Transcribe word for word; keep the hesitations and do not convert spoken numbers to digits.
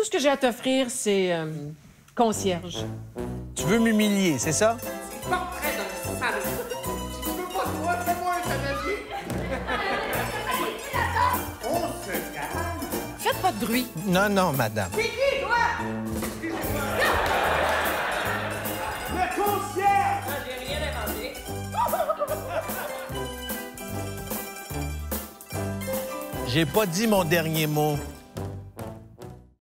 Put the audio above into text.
Tout ce que j'ai à t'offrir, c'est euh, concierge. Tu veux m'humilier, c'est ça? Portrait d'un salaud. Tu veux pas de moi, fais-moi un Canadien. On se calme. Faites pas de bruit. Non, non, madame. C'est qui, toi? Le concierge! Ah, j'ai rien inventé. J'ai pas dit mon dernier mot.